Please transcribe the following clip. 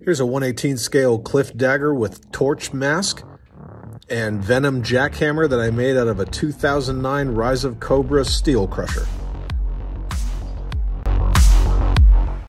Here's a 1/18 scale cliff dagger with torch mask and venom jackhammer that I made out of a 2009 Rise of Cobra steel crusher.